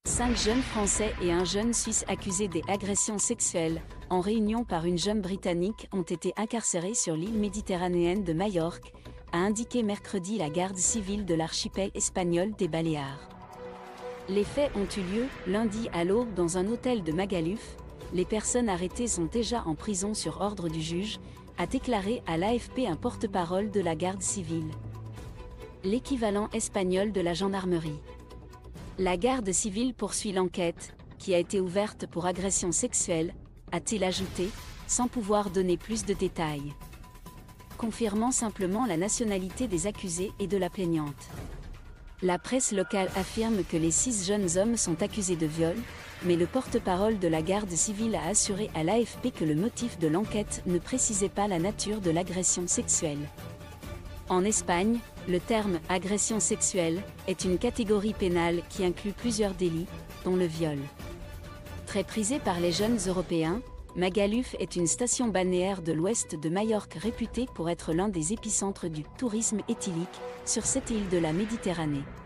5 jeunes Français et un jeune Suisse accusés d'agressions sexuelles, en réunion par une jeune Britannique, ont été incarcérés sur l'île méditerranéenne de Majorque, a indiqué mercredi la garde civile de l'archipel espagnol des Baléares. Les faits ont eu lieu, lundi à l'aube dans un hôtel de Magaluf. Les personnes arrêtées sont déjà en prison sur ordre du juge, a déclaré à l'AFP un porte-parole de la garde civile. L'équivalent espagnol de la gendarmerie. La garde civile poursuit l'enquête, qui a été ouverte pour agression sexuelle, a-t-il ajouté, sans pouvoir donner plus de détails. Confirmant simplement la nationalité des accusés et de la plaignante. La presse locale affirme que les 6 jeunes hommes sont accusés de viol, mais le porte-parole de la garde civile a assuré à l'AFP que le motif de l'enquête ne précisait pas la nature de l'agression sexuelle. En Espagne, le terme « agression sexuelle » est une catégorie pénale qui inclut plusieurs délits, dont le viol. Très prisé par les jeunes Européens, Magaluf est une station balnéaire de l'ouest de Majorque réputée pour être l'un des épicentres du tourisme éthylique sur cette île de la Méditerranée.